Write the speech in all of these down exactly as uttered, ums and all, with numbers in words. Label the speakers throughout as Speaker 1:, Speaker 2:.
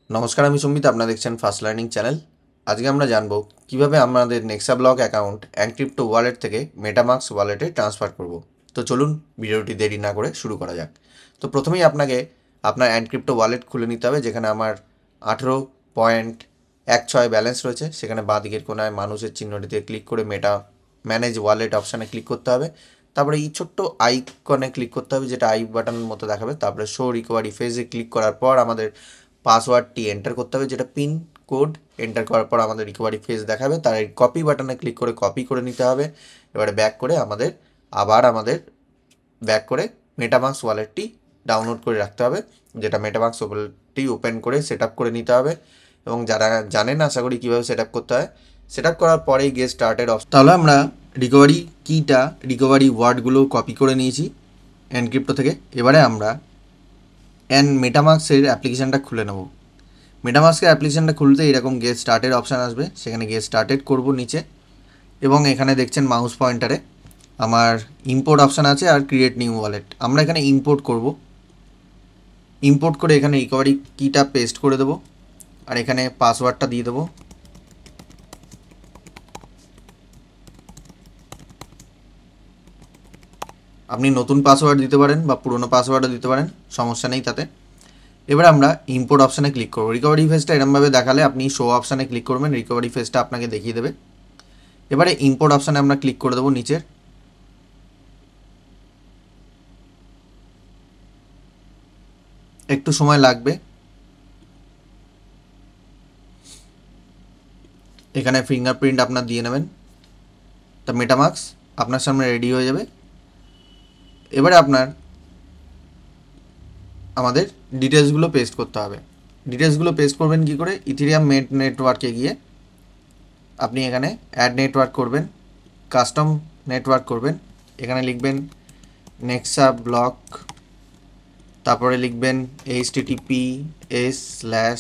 Speaker 1: নমস্কার, আমি সুমিত। আপনারা দেখছেন ফার্স্ট লার্নিং চ্যানেল। আজকে আমরা জানবো কিভাবে আমাদের নেক্সাব্লক অ্যাকাউন্ট এনক্রিপ্টো ওয়ালেট থেকে মেটামাস্ক ওয়ালেটে ট্রান্সফার করব। তো চলুন ভিডিওটি দেরি না করে শুরু করা যাক। তো প্রথমেই আপনাকে আপনার এনক্রিপ্টো ওয়ালেট খুলে নিতে হবে, যেখানে আমার আঠেরো পয়েন্ট এক ছয় ব্যালেন্স রয়েছে। সেখানে বাঁ দিকের কোনায় মানুষের চিহ্নটিতে ক্লিক করে মেটা ম্যানেজ ওয়ালেট অপশানে ক্লিক করতে হবে। তারপরে এই ছোট্ট আইকনে ক্লিক করতে হবে, যেটা আই বাটনের মতো দেখাবে। তারপরে শো রিকভারি ফেজে ক্লিক করার পর আমাদের পাসওয়ার্ডটি এন্টার করতে হবে, যেটা পিন কোড এন্টার করার পর আমাদের রিকভারি ফেজ দেখাবে। তার এই কপি বাটনে ক্লিক করে কপি করে নিতে হবে। এবারে ব্যাক করে আমাদের আবার আমাদের ব্যাক করে মেটামাস্ক ওয়ালেটটি ডাউনলোড করে রাখতে হবে, যেটা মেটামাস্ক ওয়ালেটটি ওপেন করে সেট আপ করে নিতে হবে। এবং যারা জানেন আশা করি কীভাবে সেট আপ করতে হয়, সেট আপ করার পরেই গেট স্টার্টেড অপশন। তাহলে আমরা রিকভারি কিটা রিকভারি ওয়ার্ডগুলো কপি করে নিয়েছি এনক্রিপ্টো থেকে। এবারে আমরা অ্যান্ড মেটামাস্কের অ্যাপ্লিকেশানটা খুলে নেব। মেটামাস্কের অ্যাপ্লিকেশানটা খুলতে এরকম গেট স্টার্টেড অপশান আসবে, সেখানে গেট স্টার্টেড করব নিচে। এবং এখানে দেখছেন মাউস পয়েন্টারে আমার ইম্পোর্ট অপশান আছে আর ক্রিয়েট নিউ ওয়ালেট। আমরা এখানে ইম্পোর্ট করব। ইম্পোর্ট করে এখানে রিকভারি কিটা পেস্ট করে দেবো আর এখানে পাসওয়ার্ডটা দিয়ে দেবো। আপনি নতুন পাসওয়ার্ড দিতে পারেন বা পুরনো পাসওয়ার্ডও দিতে পারেন, সমস্যা নেই তাতে। এবার আমরা ইম্পোর্ট অপশানে ক্লিক করব। রিকভারি ফেজটা এরমভাবে দেখালে আপনি শো অপশানে ক্লিক করবেন, রিকভারি ফেজটা আপনাকে দেখিয়ে দেবে। এবারে ইম্পোর্ট অপশানে আমরা ক্লিক করে দেবো নিচের। একটু সময় লাগবে। এখানে ফিঙ্গারপ্রিন্ট আপনার দিয়ে নেবেন, তা মেটামাস্ক আপনার সামনে রেডি হয়ে যাবে। এবারে আপনার আমাদের ডিটেলসগুলো পেস্ট করতে হবে। ডিটেলসগুলো পেস্ট করবেন কী করে? ইথেরিয়াম মেট নেটওয়ার্কে গিয়ে আপনি এখানে অ্যাড নেটওয়ার্ক করবেন, কাস্টম নেটওয়ার্ক করবেন। এখানে লিখবেন নেক্সাব্লক, তারপরে লিখবেন H T T P S slash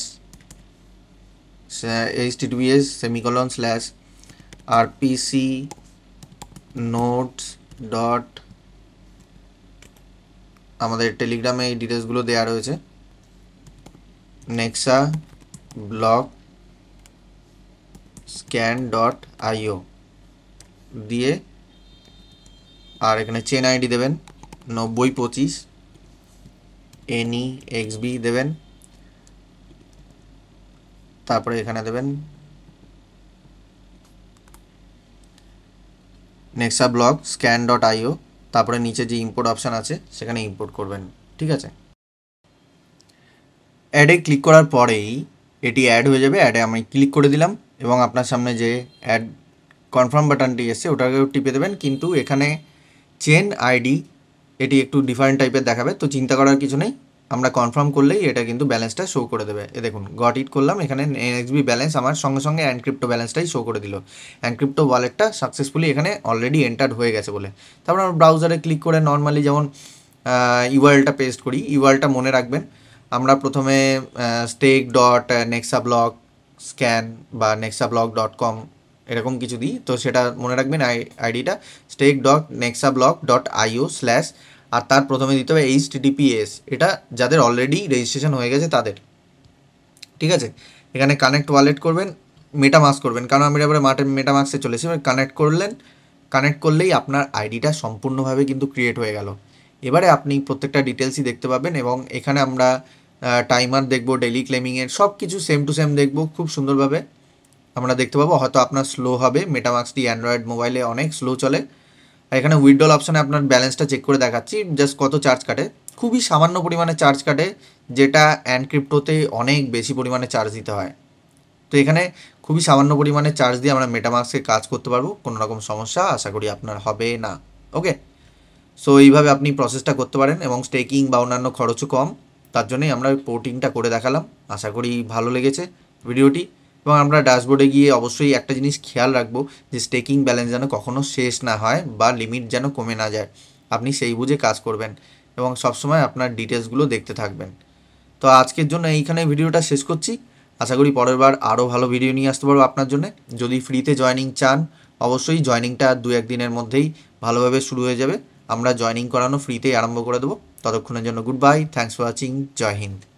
Speaker 1: H T T P S semicolon slash R P C notes dot, আমাদের টেলিগ্রামে এই ডিটেলসগুলো দেওয়া রয়েছে, Nexa block scan dot IO দিয়ে আর এখানে চেন আইডি দেবেন নব্বই পঁচিশ, এনই এক্সবি দেবেন। তারপরে এখানে দেবেন Nexa block scan dot IO. তারপরে নিচে যে ইম্পোর্ট অপশান আছে সেখানে ইম্পোর্ট করবেন, ঠিক আছে। অ্যাডে ক্লিক করার পরেই এটি অ্যাড হয়ে যাবে। অ্যাডে আমি ক্লিক করে দিলাম এবং আপনার সামনে যে অ্যাড কনফার্ম বাটনটি এসছে ওটাকেও টিপে দেবেন। কিন্তু এখানে চেন আইডি এটি একটু ডিফারেন্ট টাইপের দেখাবে, তো চিন্তা করার কিছু নেই। আমরা কনফার্ম করলেই এটা কিন্তু ব্যালেন্সটা শো করে দেবে। এ দেখুন গট ইট করলাম, এখানে এনএক্সবি ব্যালেন্স আমার সঙ্গে সঙ্গে এনক্রিপ্টো ব্যালেন্সটাই শো করে দিল। এনক্রিপ্টো ওয়ালেটটা সাকসেসফুলি এখানে অলরেডি এন্টার্ড হয়ে গেছে বলে। তারপর আমরা ব্রাউজারে ক্লিক করে নর্মালি যেমন ইউআরএলটা পেস্ট করি, ইউআরএলটা মনে রাখবেন। আমরা প্রথমে স্টেক ডট নেক্সাব্লক স্ক্যান বা নেক্সাব্লক ডট কম এরকম কিছু দিই, তো সেটা মনে রাখবেন। আই আইডিটা stake dot Nexablock dot IO slash আর তার প্রথমে দিতে হবে H T T P S, এটা যাদের অলরেডি রেজিস্ট্রেশন হয়ে গেছে তাদের, ঠিক আছে। এখানে কানেক্ট ওয়ালেট করবেন, মেটামাস্ক করবেন, কারণ আমি এবারে মাঠে মেটামাস্কে চলেছি। এবার কানেক্ট করলেন, কানেক্ট করলেই আপনার আইডিটা সম্পূর্ণভাবে কিন্তু ক্রিয়েট হয়ে গেল। এবারে আপনি প্রত্যেকটা ডিটেলসই দেখতে পাবেন এবং এখানে আমরা টাইমার দেখব, ডেইলি ক্লেমিংয়ের সব কিছু সেম টু সেম দেখব খুব সুন্দরভাবে আমরা দেখতে পাবো। হয়তো আপনার স্লো হবে, মেটামাস্কটি অ্যান্ড্রয়েড মোবাইলে অনেক স্লো চলে। আর এখানে উইথড্রল অপশানে আপনার ব্যালেন্সটা চেক করে দেখাচ্ছি, জাস্ট কত চার্জ কাটে। খুবই সামান্য পরিমাণে চার্জ কাটে, যেটা এনক্রিপ্টোতে অনেক বেশি পরিমাণে চার্জ দিতে হয়। তো এখানে খুবই সামান্য পরিমাণে চার্জ দিয়ে আমরা মেটামাস্কে কাজ করতে পারবো, কোনো রকম সমস্যা আশা করি আপনার হবে না। ওকে, সো এইভাবে আপনি প্রসেসটা করতে পারেন এবং স্টেকিং বা অন্যান্য খরচও কম। তার জন্যই আমরা পোর্টিংটা করে দেখালাম। আশা করি ভালো লেগেছে ভিডিওটি। এবং আমরা ড্যাশবোর্ডে গিয়ে অবশ্যই একটা জিনিস খেয়াল রাখবো যে স্টেকিং ব্যালেন্স যেন কখনও শেষ না হয় বা লিমিট যেন কমে না যায়। আপনি সেই বুঝে কাজ করবেন এবং সবসময় আপনার ডিটেলসগুলো দেখতে থাকবেন। তো আজকের জন্য এইখানে ভিডিওটা শেষ করছি। আশা করি পরের বার আরও ভালো ভিডিও নিয়ে আসতে পারবো আপনার জন্য। যদি ফ্রিতে জয়েনিং চান অবশ্যই জয়েনিংটা দু একদিনের মধ্যেই ভালোভাবে শুরু হয়ে যাবে। আমরা জয়েনিং করানো ফ্রিতেই আরম্ভ করে দেবো। ততক্ষণের জন্য good bye, thanks for watching, জয় হিন্দ।